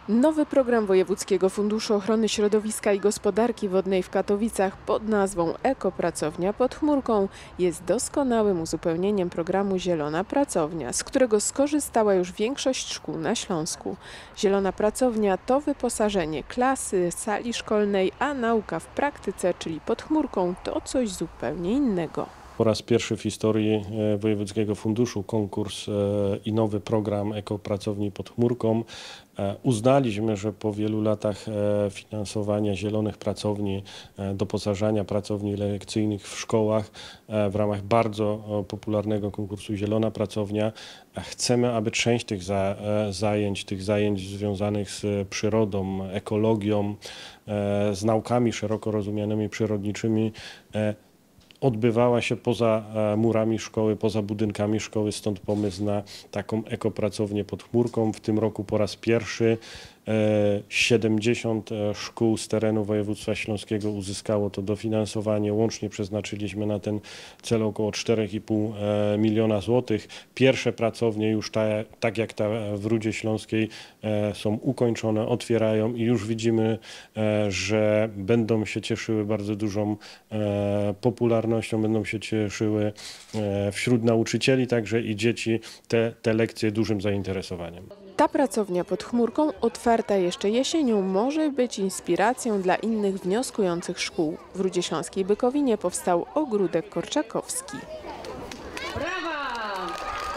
Nowy program Wojewódzkiego Funduszu Ochrony Środowiska i Gospodarki Wodnej w Katowicach pod nazwą Ekopracownia pod chmurką jest doskonałym uzupełnieniem programu Zielona Pracownia, z którego skorzystała już większość szkół na Śląsku. Zielona Pracownia to wyposażenie klasy, sali szkolnej, a nauka w praktyce, czyli pod chmurką, to coś zupełnie innego. Po raz pierwszy w historii Wojewódzkiego Funduszu konkurs i nowy program Ekopracowni pod chmurką. Uznaliśmy, że po wielu latach finansowania zielonych pracowni, doposażania pracowni lekcyjnych w szkołach w ramach bardzo popularnego konkursu Zielona Pracownia chcemy, aby część tych zajęć związanych z przyrodą, ekologią, z naukami szeroko rozumianymi przyrodniczymi odbywała się poza murami szkoły, poza budynkami szkoły, stąd pomysł na taką ekopracownię pod chmurką. W tym roku po raz pierwszy 70 szkół z terenu województwa śląskiego uzyskało to dofinansowanie. Łącznie przeznaczyliśmy na ten cel około 4,5 miliona złotych. Pierwsze pracownie już tak jak ta w Rudzie Śląskiej są ukończone, otwierają i już widzimy, że będą się cieszyły bardzo dużą popularnością, będą się cieszyły wśród nauczycieli także i dzieci te lekcje dużym zainteresowaniem. Ta pracownia pod chmurką, otwarta jeszcze jesienią, może być inspiracją dla innych wnioskujących szkół. W Rudzie Śląskiej Bykowinie powstał ogródek korczakowski. Brawa!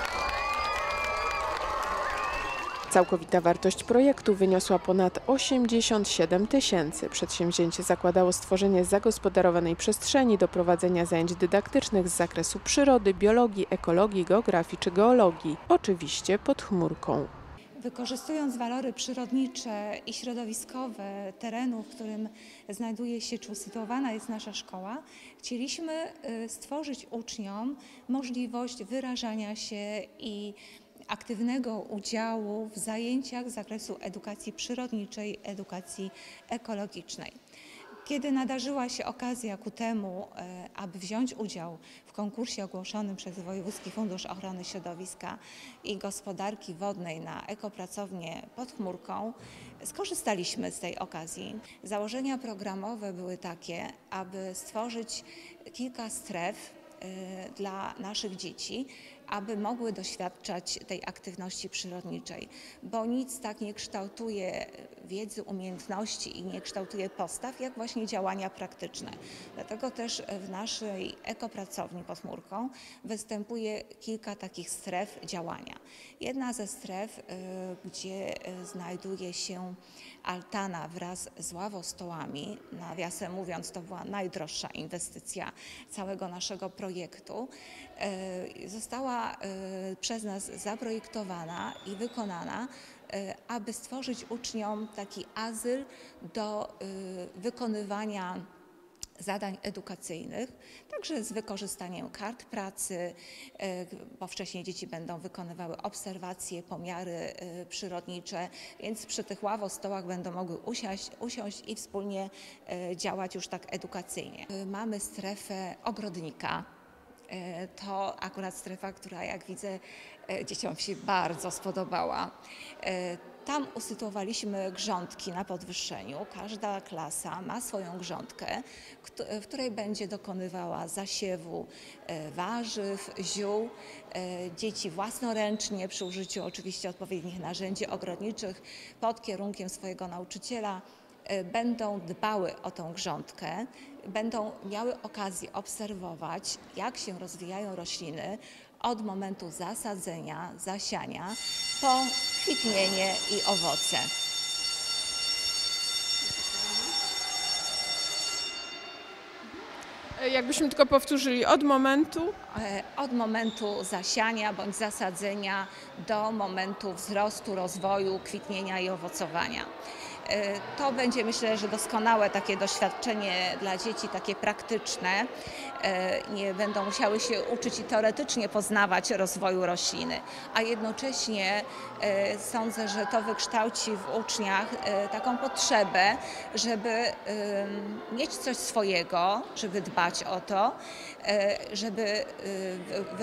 Całkowita wartość projektu wyniosła ponad 87 tysięcy. Przedsięwzięcie zakładało stworzenie zagospodarowanej przestrzeni do prowadzenia zajęć dydaktycznych z zakresu przyrody, biologii, ekologii, geografii czy geologii. Oczywiście pod chmurką. Wykorzystując walory przyrodnicze i środowiskowe terenu, w którym znajduje się czy usytuowana jest nasza szkoła, chcieliśmy stworzyć uczniom możliwość wyrażania się i aktywnego udziału w zajęciach z zakresu edukacji przyrodniczej, edukacji ekologicznej. Kiedy nadarzyła się okazja ku temu, aby wziąć udział w konkursie ogłoszonym przez Wojewódzki Fundusz Ochrony Środowiska i Gospodarki Wodnej na ekopracownię pod chmurką, skorzystaliśmy z tej okazji. Założenia programowe były takie, aby stworzyć kilka stref dla naszych dzieci, aby mogły doświadczać tej aktywności przyrodniczej, bo nic tak nie kształtuje wiedzy, umiejętności i nie kształtuje postaw, jak właśnie działania praktyczne. Dlatego też w naszej ekopracowni pod chmurką występuje kilka takich stref działania. Jedna ze stref, gdzie znajduje się altana wraz z ławostołami, nawiasem mówiąc, to była najdroższa inwestycja całego naszego projektu, została przez nas zaprojektowana i wykonana, aby stworzyć uczniom taki azyl do wykonywania zadań edukacyjnych, także z wykorzystaniem kart pracy, bo wcześniej dzieci będą wykonywały obserwacje, pomiary przyrodnicze, więc przy tych ławostołach będą mogły usiąść i wspólnie działać już tak edukacyjnie. Mamy strefę ogrodnika. To akurat strefa, która jak widzę dzieciom się bardzo spodobała. Tam usytuowaliśmy grządki na podwyższeniu. Każda klasa ma swoją grządkę, w której będzie dokonywała zasiewu warzyw, ziół. Dzieci własnoręcznie, przy użyciu oczywiście odpowiednich narzędzi ogrodniczych, pod kierunkiem swojego nauczyciela, będą dbały o tą grządkę, będą miały okazję obserwować, jak się rozwijają rośliny od momentu zasadzenia, zasiania, po kwitnienie i owoce. Jakbyśmy tylko powtórzyli, od momentu zasiania bądź zasadzenia do momentu wzrostu, rozwoju, kwitnienia i owocowania. To będzie, myślę, że doskonałe takie doświadczenie dla dzieci, takie praktyczne. Nie będą musiały się uczyć i teoretycznie poznawać rozwoju rośliny, a jednocześnie sądzę, że to wykształci w uczniach taką potrzebę, żeby mieć coś swojego, żeby dbać o to, żeby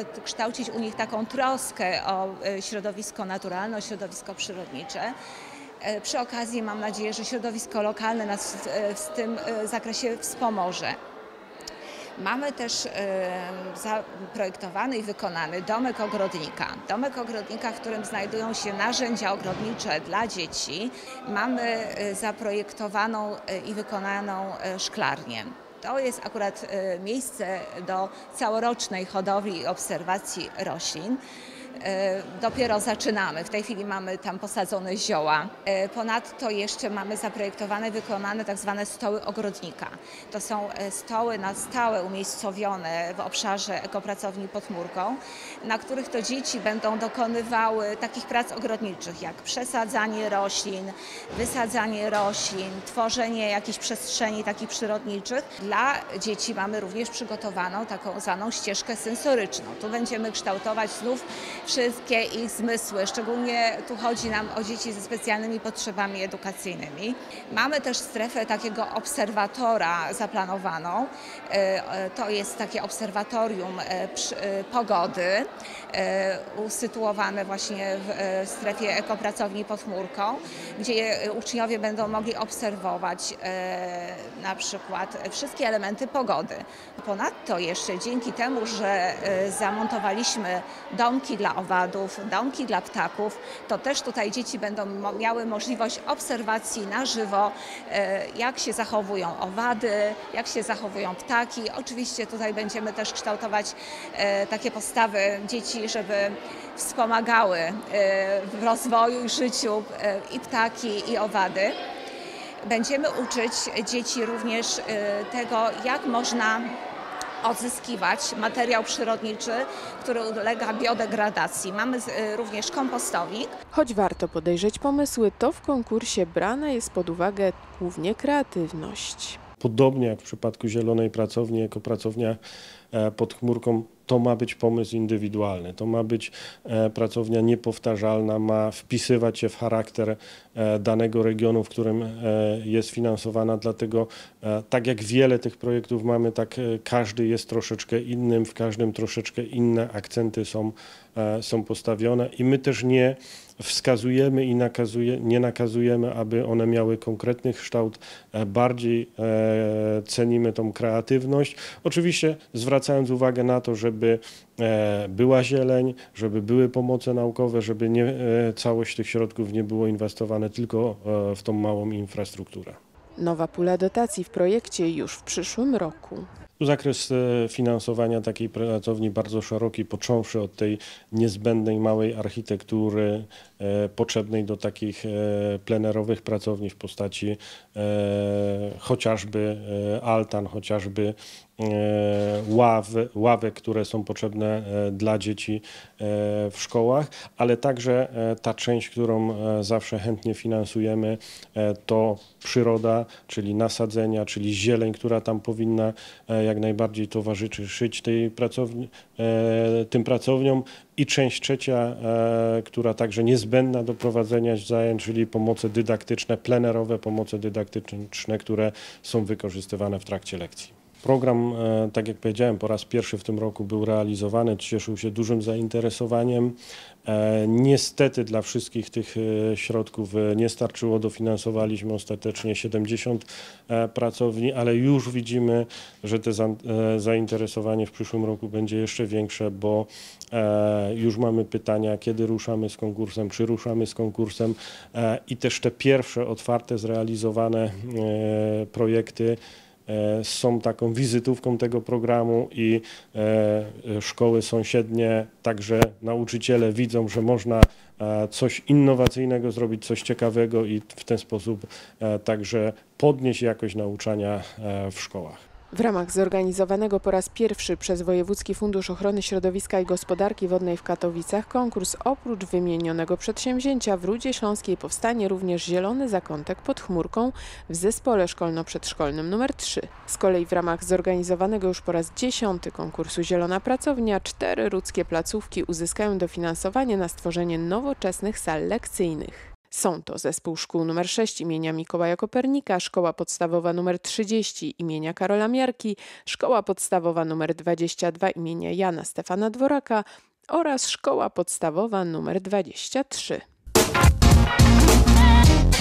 wykształcić u nich taką troskę o środowisko naturalne, o środowisko przyrodnicze. Przy okazji mam nadzieję, że środowisko lokalne nas w tym zakresie wspomoże. Mamy też zaprojektowany i wykonany domek ogrodnika. Domek ogrodnika, w którym znajdują się narzędzia ogrodnicze dla dzieci. Mamy zaprojektowaną i wykonaną szklarnię. To jest akurat miejsce do całorocznej hodowli i obserwacji roślin. Dopiero zaczynamy. W tej chwili mamy tam posadzone zioła. Ponadto jeszcze mamy zaprojektowane, wykonane tak zwane stoły ogrodnika. To są stoły na stałe umiejscowione w obszarze ekopracowni pod chmurką, na których to dzieci będą dokonywały takich prac ogrodniczych jak przesadzanie roślin, wysadzanie roślin, tworzenie jakichś przestrzeni takich przyrodniczych. Dla dzieci mamy również przygotowaną taką zwaną ścieżkę sensoryczną. Tu będziemy kształtować znów wszystkie ich zmysły, szczególnie tu chodzi nam o dzieci ze specjalnymi potrzebami edukacyjnymi. Mamy też strefę takiego obserwatora zaplanowaną. To jest takie obserwatorium pogody, usytuowane właśnie w strefie ekopracowni pod chmurką, gdzie uczniowie będą mogli obserwować na przykład wszystkie elementy pogody. Ponadto jeszcze dzięki temu, że zamontowaliśmy domki dla owadów, domki dla ptaków, to też tutaj dzieci będą miały możliwość obserwacji na żywo, jak się zachowują owady, jak się zachowują ptaki. Oczywiście tutaj będziemy też kształtować takie postawy dzieci, żeby wspomagały w rozwoju i życiu i ptaki, i owady. Będziemy uczyć dzieci również tego, jak można odzyskiwać materiał przyrodniczy, który ulega biodegradacji. Mamy również kompostownik. Choć warto podejrzeć pomysły, to w konkursie brana jest pod uwagę głównie kreatywność. Podobnie jak w przypadku Zielonej Pracowni, ekopracownia pod chmurką, to ma być pomysł indywidualny, to ma być pracownia niepowtarzalna, ma wpisywać się w charakter danego regionu, w którym jest finansowana, dlatego tak jak wiele tych projektów mamy, tak każdy jest troszeczkę innym, w każdym troszeczkę inne akcenty są postawione i my też nie wskazujemy i nie nakazujemy, aby one miały konkretny kształt, bardziej cenimy tą kreatywność. Oczywiście zwracając uwagę na to, żeby była zieleń, żeby były pomoce naukowe, żeby nie, całość tych środków nie było inwestowane tylko w tą małą infrastrukturę. Nowa pula dotacji w projekcie już w przyszłym roku. Zakres finansowania takiej pracowni bardzo szeroki, począwszy od tej niezbędnej małej architektury potrzebnej do takich plenerowych pracowni w postaci chociażby altan, chociażby ławek, które są potrzebne dla dzieci w szkołach, ale także ta część, którą zawsze chętnie finansujemy, to przyroda, czyli nasadzenia, czyli zieleń, która tam powinna jak najbardziej towarzyszyć tym pracowniom. I część trzecia, która także niezbędna do prowadzenia zajęć, czyli pomoce dydaktyczne, plenerowe pomoce dydaktyczne, które są wykorzystywane w trakcie lekcji. Program, tak jak powiedziałem, po raz pierwszy w tym roku był realizowany, cieszył się dużym zainteresowaniem. Niestety dla wszystkich tych środków nie starczyło, dofinansowaliśmy ostatecznie 70 pracowni, ale już widzimy, że to zainteresowanie w przyszłym roku będzie jeszcze większe, bo już mamy pytania, kiedy ruszamy z konkursem, czy ruszamy z konkursem i też te pierwsze otwarte, zrealizowane projekty są taką wizytówką tego programu i szkoły sąsiednie, także nauczyciele widzą, że można coś innowacyjnego zrobić, coś ciekawego i w ten sposób także podnieść jakość nauczania w szkołach. W ramach zorganizowanego po raz pierwszy przez Wojewódzki Fundusz Ochrony Środowiska i Gospodarki Wodnej w Katowicach konkurs oprócz wymienionego przedsięwzięcia w Rudzie Śląskiej powstanie również Zielony Zakątek pod chmurką w zespole szkolno-przedszkolnym nr 3. Z kolei w ramach zorganizowanego już po raz 10 konkursu Zielona Pracownia 4 rudzkie placówki uzyskają dofinansowanie na stworzenie nowoczesnych sal lekcyjnych. Są to Zespół Szkół nr 6 imienia Mikołaja Kopernika, Szkoła Podstawowa nr 30 imienia Karola Miarki, Szkoła Podstawowa nr 22 imienia Jana Stefana Dworaka oraz Szkoła Podstawowa nr 23.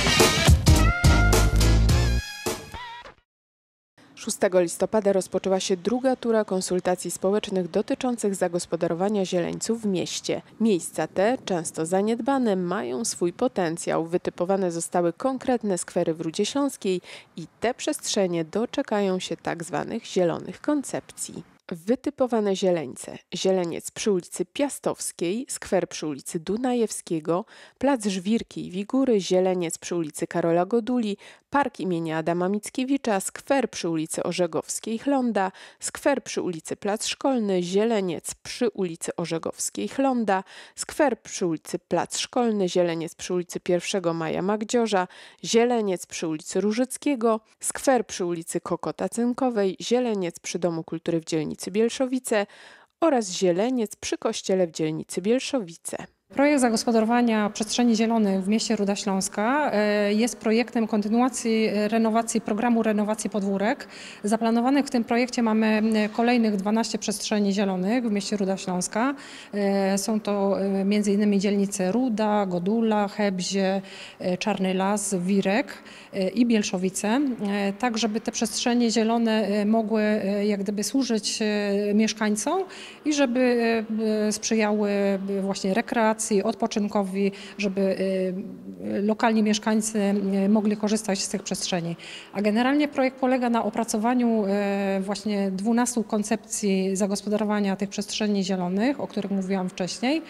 6 listopada rozpoczęła się druga tura konsultacji społecznych dotyczących zagospodarowania zieleńców w mieście. Miejsca te, często zaniedbane, mają swój potencjał. Wytypowane zostały konkretne skwery w Rudzie Śląskiej i te przestrzenie doczekają się tzw. zielonych koncepcji. Wytypowane zieleńce: zieleniec przy ulicy Piastowskiej, skwer przy ulicy Dunajewskiego, plac Żwirki i Wigury, zieleniec przy ulicy Karola Goduli, park imienia Adama Mickiewicza, skwer przy ulicy Orzegowskiej Chlonda, skwer przy ulicy Plac Szkolny, zieleniec przy ulicy Orzegowskiej Chlonda, skwer przy ulicy Plac Szkolny, zieleniec przy ulicy 1 Maja Magdziorza, zieleniec przy ulicy Różyckiego, skwer przy ulicy Kokota Cynkowej, zieleniec przy Domu Kultury w dzielnicy Bielszowice oraz zieleniec przy kościele w dzielnicy Bielszowice. Projekt zagospodarowania przestrzeni zielonych w mieście Ruda Śląska jest projektem kontynuacji renowacji programu renowacji podwórek. Zaplanowanych w tym projekcie mamy kolejnych 12 przestrzeni zielonych w mieście Ruda Śląska. Są to m.in. dzielnice Ruda, Godula, Hebzie, Czarny Las, Wirek i Bielszowice. Tak, żeby te przestrzenie zielone mogły jak gdyby służyć mieszkańcom i żeby sprzyjały właśnie rekreacji, odpoczynkowi, żeby lokalni mieszkańcy mogli korzystać z tych przestrzeni. A generalnie projekt polega na opracowaniu właśnie 12 koncepcji zagospodarowania tych przestrzeni zielonych, o których mówiłam wcześniej,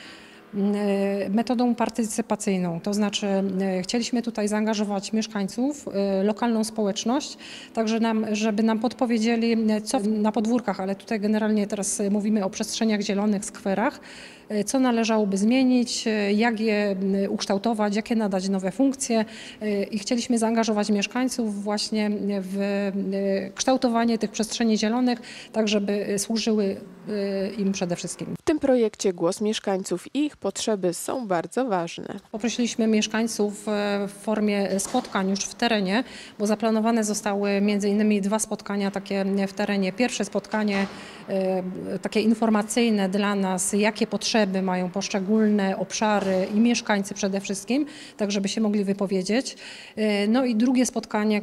metodą partycypacyjną. To znaczy chcieliśmy tutaj zaangażować mieszkańców, lokalną społeczność, także żeby nam podpowiedzieli, co na podwórkach, ale tutaj generalnie teraz mówimy o przestrzeniach zielonych, skwerach, co należałoby zmienić, jak je ukształtować, jakie nadać nowe funkcje i chcieliśmy zaangażować mieszkańców właśnie w kształtowanie tych przestrzeni zielonych, tak żeby służyły im przede wszystkim. W tym projekcie głos mieszkańców i ich potrzeby są bardzo ważne. Poprosiliśmy mieszkańców w formie spotkań już w terenie, bo zaplanowane zostały m.in. 2 spotkania takie w terenie. Pierwsze spotkanie takie informacyjne dla nas, jakie potrzeby mają poszczególne obszary i mieszkańcy przede wszystkim, tak żeby się mogli wypowiedzieć. No i drugie spotkanie,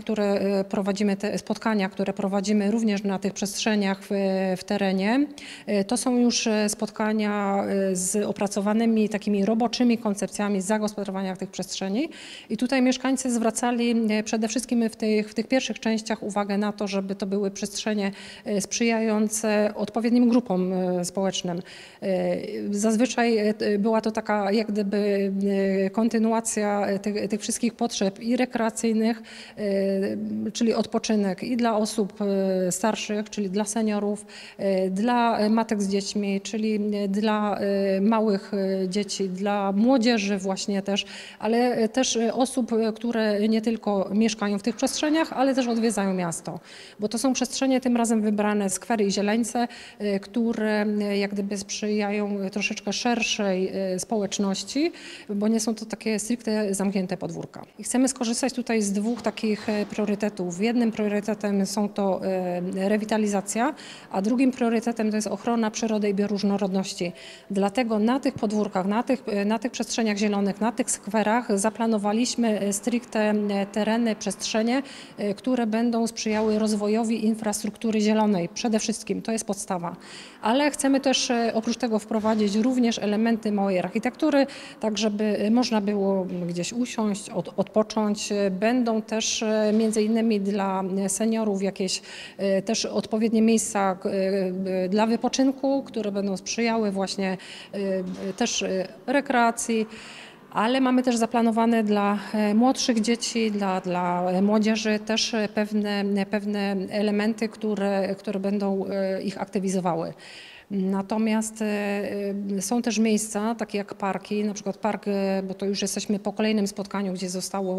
które prowadzimy również na tych przestrzeniach w terenie, to są już spotkania z opracowanymi takimi roboczymi koncepcjami zagospodarowania tych przestrzeni. I tutaj mieszkańcy zwracali przede wszystkim w tych pierwszych częściach uwagę na to, żeby to były przestrzenie sprzyjające odpowiednim grupom społecznym. Zazwyczaj była to taka jak gdyby kontynuacja tych wszystkich potrzeb i rekreacyjnych, czyli odpoczynek i dla osób starszych, czyli dla seniorów, dla matek z dziećmi, czyli dla małych dzieci, dla młodzieży właśnie też, ale też osób, które nie tylko mieszkają w tych przestrzeniach, ale też odwiedzają miasto. Bo to są przestrzenie tym razem wybrane, skwery i zieleńce, które jak gdyby sprzyjają troszeczkę szerszej społeczności, bo nie są to takie stricte zamknięte podwórka. I chcemy skorzystać tutaj z 2 takich priorytetów. Jednym priorytetem są to rewitalizacja, a drugim priorytetem to jest ochrona przyrody i bioróżnorodności. Dlatego na tych podwórkach, na tych przestrzeniach zielonych, na tych skwerach zaplanowaliśmy stricte tereny, przestrzenie, które będą sprzyjały rozwojowi infrastruktury zielonej. Przede wszystkim to jest podstawa. Ale chcemy też oprócz tego wprowadzić również elementy małej architektury, tak żeby można było gdzieś usiąść, odpocząć. Będą też między innymi dla seniorów jakieś też odpowiednie miejsca dla wypoczynku, które będą sprzyjały właśnie też rekreacji. Ale mamy też zaplanowane dla młodszych dzieci, dla młodzieży też pewne elementy, które będą ich aktywizowały. Natomiast są też miejsca, takie jak parki, na przykład park, bo to już jesteśmy po kolejnym spotkaniu, gdzie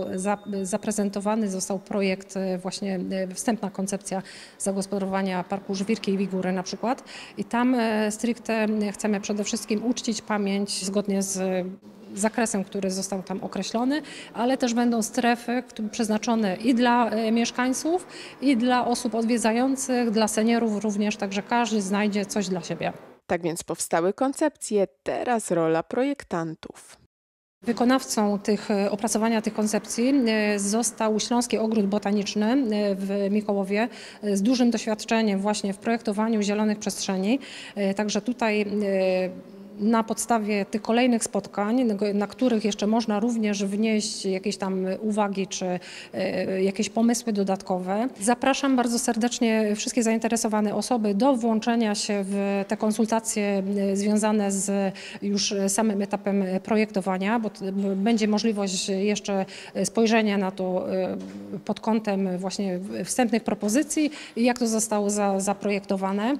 został projekt, właśnie wstępna koncepcja zagospodarowania parku Żwirki i Wigury na przykład. I tam stricte chcemy przede wszystkim uczcić pamięć zgodnie z zakresem, który został tam określony, ale też będą strefy przeznaczone i dla mieszkańców, i dla osób odwiedzających, dla seniorów również, także każdy znajdzie coś dla siebie. Tak więc powstały koncepcje, teraz rola projektantów. Wykonawcą opracowania tych koncepcji został Śląski Ogród Botaniczny w Mikołowie z dużym doświadczeniem właśnie w projektowaniu zielonych przestrzeni. Także tutaj na podstawie tych kolejnych spotkań, na których jeszcze można również wnieść jakieś tam uwagi czy jakieś pomysły dodatkowe. Zapraszam bardzo serdecznie wszystkie zainteresowane osoby do włączenia się w te konsultacje związane z już samym etapem projektowania, bo będzie możliwość jeszcze spojrzenia na to pod kątem właśnie wstępnych propozycji i jak to zostało zaprojektowane.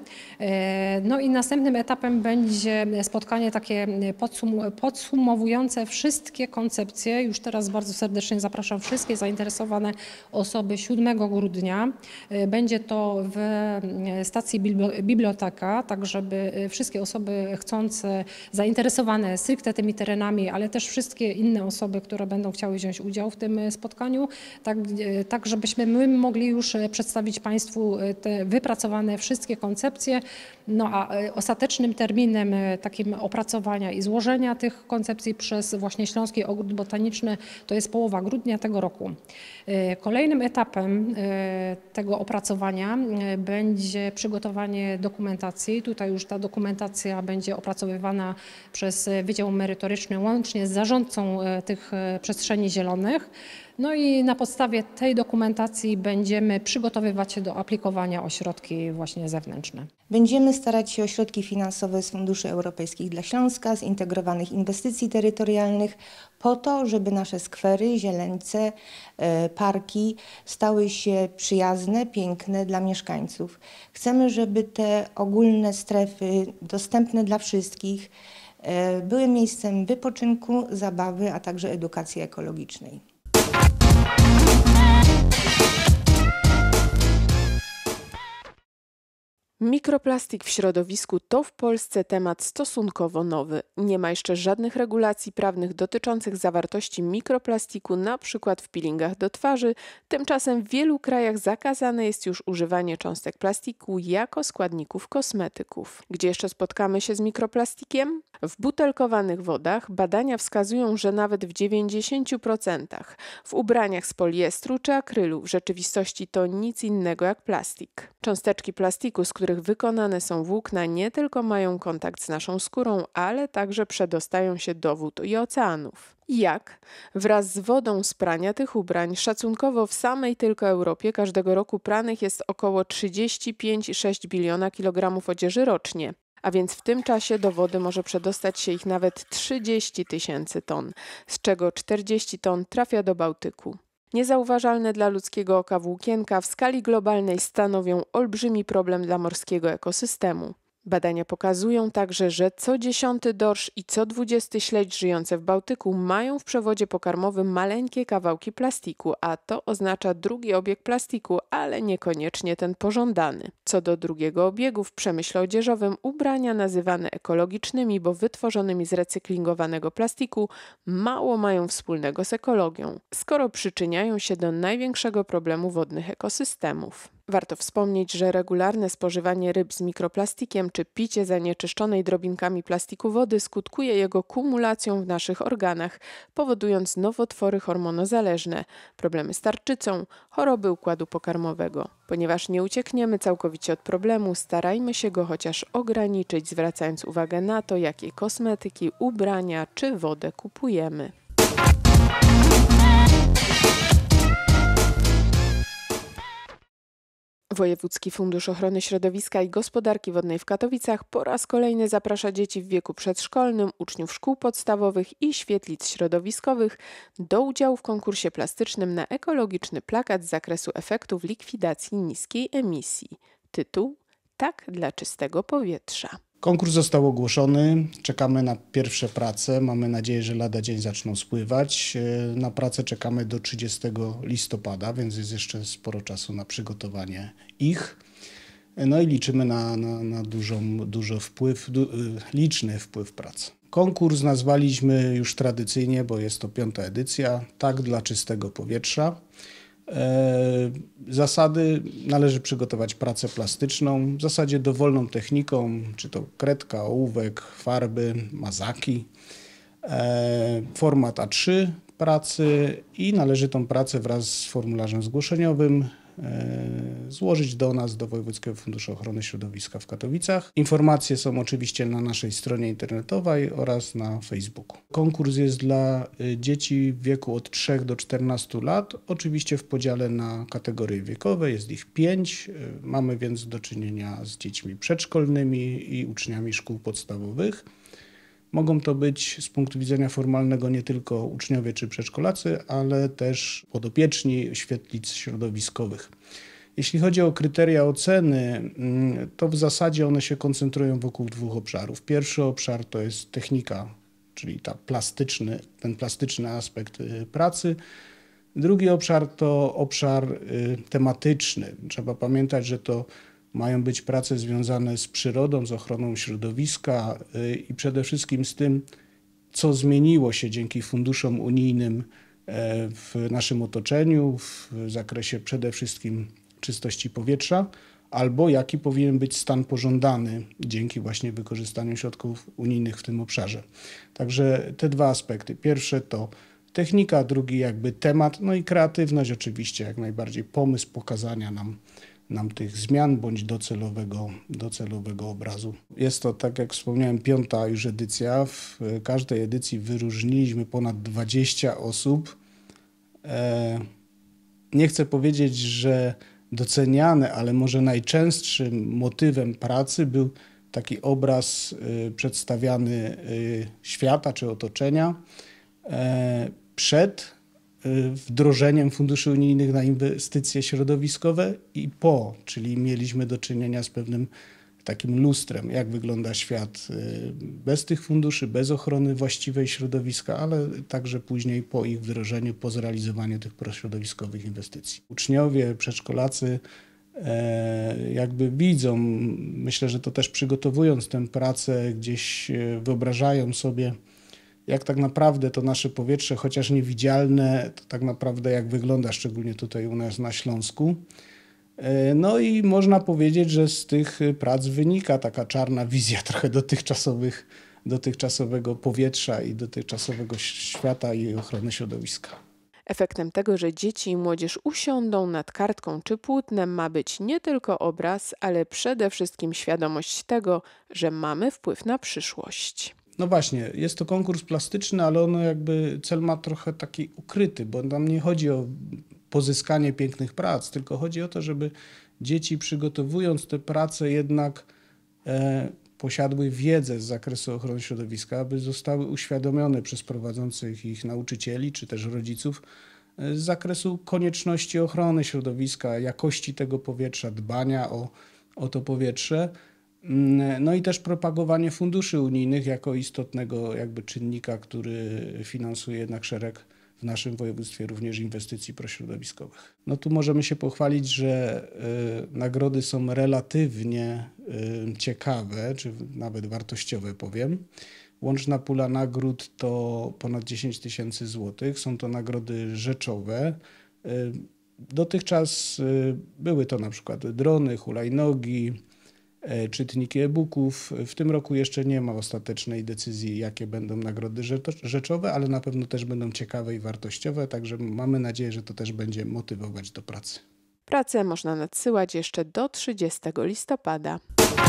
No i następnym etapem będzie spotkanie takie podsumowujące wszystkie koncepcje. Już teraz bardzo serdecznie zapraszam wszystkie zainteresowane osoby 7 grudnia. Będzie to w stacji biblioteka, tak żeby wszystkie osoby chcące, zainteresowane stricte tymi terenami, ale też wszystkie inne osoby, które będą chciały wziąć udział w tym spotkaniu, tak żebyśmy my mogli już przedstawić Państwu te wypracowane wszystkie koncepcje. No a ostatecznym terminem takim opracowania i złożenia tych koncepcji przez właśnie Śląski Ogród Botaniczny to jest połowa grudnia tego roku. Kolejnym etapem tego opracowania będzie przygotowanie dokumentacji. Tutaj już ta dokumentacja będzie opracowywana przez Wydział Merytoryczny łącznie z zarządcą tych przestrzeni zielonych. No i na podstawie tej dokumentacji będziemy przygotowywać się do aplikowania o środki właśnie zewnętrzne. Będziemy starać się o środki finansowe z funduszy europejskich dla Śląska, zintegrowanych inwestycji terytorialnych, po to, żeby nasze skwery, zieleńce, parki stały się przyjazne, piękne dla mieszkańców. Chcemy, żeby te ogólne strefy dostępne dla wszystkich były miejscem wypoczynku, zabawy, a także edukacji ekologicznej. Mikroplastik w środowisku to w Polsce temat stosunkowo nowy. Nie ma jeszcze żadnych regulacji prawnych dotyczących zawartości mikroplastiku, na przykład w peelingach do twarzy. Tymczasem w wielu krajach zakazane jest już używanie cząstek plastiku jako składników kosmetyków. Gdzie jeszcze spotkamy się z mikroplastikiem? W butelkowanych wodach badania wskazują, że nawet w 90% w ubraniach z poliestru czy akrylu w rzeczywistości to nic innego jak plastik. Cząsteczki plastiku, z których wykonane są włókna, nie tylko mają kontakt z naszą skórą, ale także przedostają się do wód i oceanów. Jak? Wraz z wodą z prania tych ubrań szacunkowo w samej tylko Europie każdego roku pranych jest około 35,6 biliona kilogramów odzieży rocznie. A więc w tym czasie do wody może przedostać się ich nawet 30 000 ton, z czego 40 ton trafia do Bałtyku. Niezauważalne dla ludzkiego oka włókienka w skali globalnej stanowią olbrzymi problem dla morskiego ekosystemu. Badania pokazują także, że co 10. dorsz i co 20. śledź żyjące w Bałtyku mają w przewodzie pokarmowym maleńkie kawałki plastiku, a to oznacza drugi obieg plastiku, ale niekoniecznie ten pożądany. Co do drugiego obiegu w przemyśle odzieżowym ubrania nazywane ekologicznymi, bo wytworzonymi z recyklingowanego plastiku, mało mają wspólnego z ekologią, skoro przyczyniają się do największego problemu wodnych ekosystemów. Warto wspomnieć, że regularne spożywanie ryb z mikroplastikiem czy picie zanieczyszczonej drobinkami plastiku wody skutkuje jego kumulacją w naszych organach, powodując nowotwory hormonozależne, problemy z tarczycą, choroby układu pokarmowego. Ponieważ nie uciekniemy całkowicie od problemu, starajmy się go chociaż ograniczyć, zwracając uwagę na to, jakie kosmetyki, ubrania czy wodę kupujemy. Wojewódzki Fundusz Ochrony Środowiska i Gospodarki Wodnej w Katowicach po raz kolejny zaprasza dzieci w wieku przedszkolnym, uczniów szkół podstawowych i świetlic środowiskowych do udziału w konkursie plastycznym na ekologiczny plakat z zakresu efektów likwidacji niskiej emisji. Tytuł: Tak dla czystego powietrza. Konkurs został ogłoszony, czekamy na pierwsze prace, mamy nadzieję, że lada dzień zaczną spływać. Na pracę czekamy do 30 listopada, więc jest jeszcze sporo czasu na przygotowanie ich. No i liczymy na liczny wpływ prac. Konkurs nazwaliśmy już tradycyjnie, bo jest to 5. edycja, Tak dla czystego powietrza. Zasady: należy przygotować pracę plastyczną w zasadzie dowolną techniką, czy to kredka, ołówek, farby, mazaki. format A3 pracy i należy tą pracę wraz z formularzem zgłoszeniowym złożyć do nas, do Wojewódzkiego Funduszu Ochrony Środowiska w Katowicach. Informacje są oczywiście na naszej stronie internetowej oraz na Facebooku. Konkurs jest dla dzieci w wieku od 3 do 14 lat, oczywiście w podziale na kategorie wiekowe, jest ich 5. Mamy więc do czynienia z dziećmi przedszkolnymi i uczniami szkół podstawowych. Mogą to być z punktu widzenia formalnego nie tylko uczniowie czy przedszkolacy, ale też podopieczni świetlic środowiskowych. Jeśli chodzi o kryteria oceny, to w zasadzie one się koncentrują wokół 2 obszarów. Pierwszy obszar to jest technika, czyli ten plastyczny aspekt pracy. Drugi obszar to obszar tematyczny. Trzeba pamiętać, że to mają być prace związane z przyrodą, z ochroną środowiska i przede wszystkim z tym, co zmieniło się dzięki funduszom unijnym w naszym otoczeniu, w zakresie przede wszystkim czystości powietrza, albo jaki powinien być stan pożądany dzięki właśnie wykorzystaniu środków unijnych w tym obszarze. Także te 2 aspekty. Pierwsze to technika, drugi jakby temat, no i kreatywność oczywiście, jak najbardziej pomysł pokazania nam tych zmian bądź docelowego obrazu. Jest to, tak jak wspomniałem, 5. już edycja. W każdej edycji wyróżniliśmy ponad 20 osób. Nie chcę powiedzieć, że doceniane, ale może najczęstszym motywem pracy był taki obraz przedstawiany świata czy otoczenia przed wdrożeniem funduszy unijnych na inwestycje środowiskowe i po, czyli mieliśmy do czynienia z pewnym takim lustrem, jak wygląda świat bez tych funduszy, bez ochrony właściwej środowiska, ale także później po ich wdrożeniu, po zrealizowaniu tych prośrodowiskowych inwestycji. Uczniowie, przedszkolacy jakby widzą, myślę, że to też przygotowując tę pracę gdzieś wyobrażają sobie, jak tak naprawdę to nasze powietrze, chociaż niewidzialne, to tak naprawdę jak wygląda, szczególnie tutaj u nas na Śląsku. No i można powiedzieć, że z tych prac wynika taka czarna wizja trochę dotychczasowego powietrza i dotychczasowego świata i ochrony środowiska. Efektem tego, że dzieci i młodzież usiądą nad kartką czy płótnem, ma być nie tylko obraz, ale przede wszystkim świadomość tego, że mamy wpływ na przyszłość. No właśnie, jest to konkurs plastyczny, ale ono jakby cel ma trochę taki ukryty, bo tam nie chodzi o pozyskanie pięknych prac, tylko chodzi o to, żeby dzieci przygotowując te prace jednak posiadły wiedzę z zakresu ochrony środowiska, aby zostały uświadomione przez prowadzących ich nauczycieli czy też rodziców z zakresu konieczności ochrony środowiska, jakości tego powietrza, dbania o to powietrze. No i też propagowanie funduszy unijnych jako istotnego jakby czynnika, który finansuje jednak szereg w naszym województwie również inwestycji prośrodowiskowych. No tu możemy się pochwalić, że nagrody są relatywnie ciekawe, czy nawet wartościowe powiem. Łączna pula nagród to ponad 10 000 złotych. Są to nagrody rzeczowe. Dotychczas były to na przykład drony, hulajnogi, czytniki e-booków. W tym roku jeszcze nie ma ostatecznej decyzji, jakie będą nagrody rzeczowe, ale na pewno też będą ciekawe i wartościowe, także mamy nadzieję, że to też będzie motywować do pracy. Pracę można nadsyłać jeszcze do 30 listopada.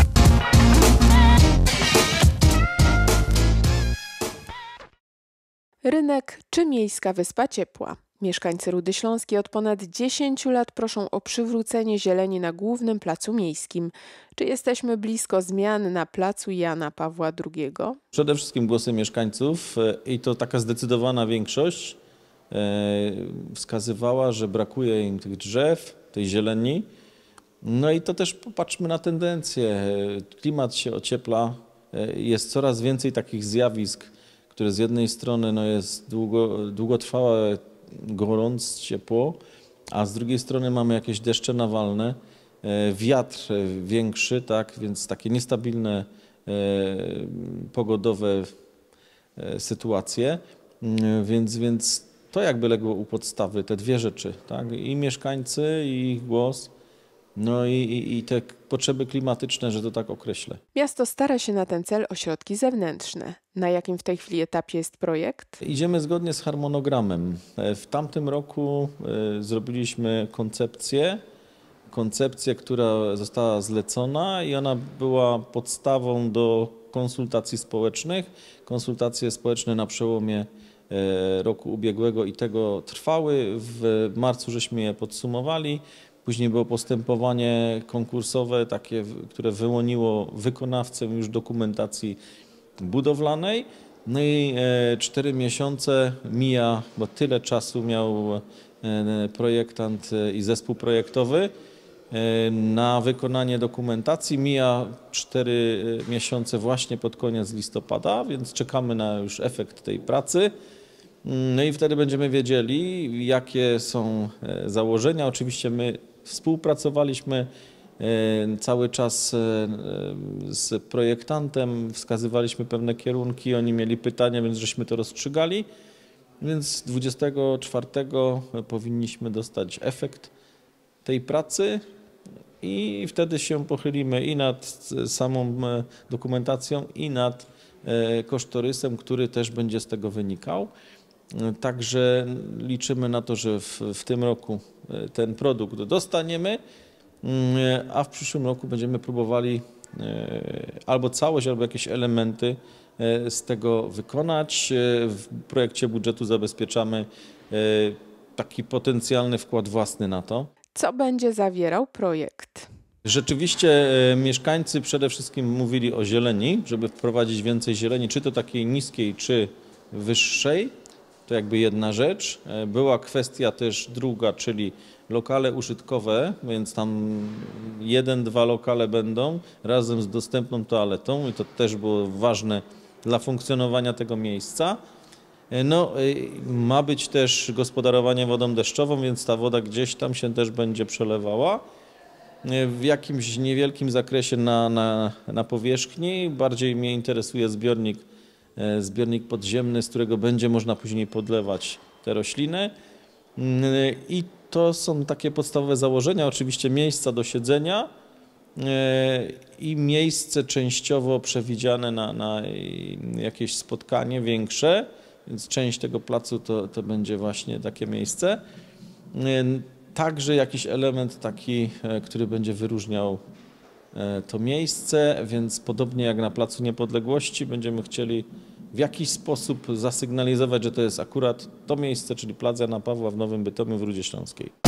Rynek czy miejska wyspa ciepła? Mieszkańcy Rudy Śląskiej od ponad 10 lat proszą o przywrócenie zieleni na głównym placu miejskim. Czy jesteśmy blisko zmian na placu Jana Pawła II? Przede wszystkim głosy mieszkańców i to taka zdecydowana większość wskazywała, że brakuje im tych drzew, tej zieleni. No i to też popatrzmy na tendencję. Klimat się ociepla, jest coraz więcej takich zjawisk, które z jednej strony jest długotrwałe, gorąc, ciepło, a z drugiej strony mamy jakieś deszcze nawalne, wiatr większy, tak, więc takie niestabilne pogodowe sytuacje, więc to jakby legło u podstawy, te dwie rzeczy, tak, i mieszkańcy, i ich głos, no i te potrzeby klimatyczne, że to tak określę. Miasto stara się na ten cel o środki zewnętrzne. Na jakim w tej chwili etapie jest projekt? Idziemy zgodnie z harmonogramem. W tamtym roku zrobiliśmy koncepcję, która została zlecona i ona była podstawą do konsultacji społecznych. Konsultacje społeczne na przełomie roku ubiegłego i tego trwały. W marcu żeśmy je podsumowali. Później było postępowanie konkursowe, takie, które wyłoniło wykonawcę już dokumentacji budowlanej. No i 4 miesiące mija, bo tyle czasu miał projektant i zespół projektowy na wykonanie dokumentacji. Mija 4 miesiące właśnie pod koniec listopada, więc czekamy na już efekt tej pracy. No i wtedy będziemy wiedzieli, jakie są założenia. Oczywiście my współpracowaliśmy cały czas z projektantem, wskazywaliśmy pewne kierunki, oni mieli pytania, więc żeśmy to rozstrzygali. Więc 24 powinniśmy dostać efekt tej pracy i wtedy się pochylimy i nad samą dokumentacją, i nad kosztorysem, który też będzie z tego wynikał. Także liczymy na to, że w tym roku ten produkt dostaniemy, a w przyszłym roku będziemy próbowali albo całość, albo jakieś elementy z tego wykonać. W projekcie budżetu zabezpieczamy taki potencjalny wkład własny na to. Co będzie zawierał projekt? Rzeczywiście mieszkańcy przede wszystkim mówili o zieleni, żeby wprowadzić więcej zieleni, czy to takiej niskiej, czy wyższej. To jakby jedna rzecz. Była kwestia też druga, czyli lokale użytkowe, więc tam 1-2 lokale będą razem z dostępną toaletą i to też było ważne dla funkcjonowania tego miejsca. No, ma być też gospodarowanie wodą deszczową, więc ta woda gdzieś tam się też będzie przelewała. W jakimś niewielkim zakresie na powierzchni. Bardziej mnie interesuje zbiornik podziemny, z którego będzie można później podlewać te rośliny. I to są takie podstawowe założenia. Oczywiście miejsca do siedzenia i miejsce częściowo przewidziane na jakieś spotkanie większe, więc część tego placu to będzie właśnie takie miejsce. Także jakiś element taki, który będzie wyróżniał to miejsce, więc podobnie jak na Placu Niepodległości będziemy chcieli w jakiś sposób zasygnalizować, że to jest akurat to miejsce, czyli Plac Jana Pawła w Nowym Bytomiu w Rudzie Śląskiej.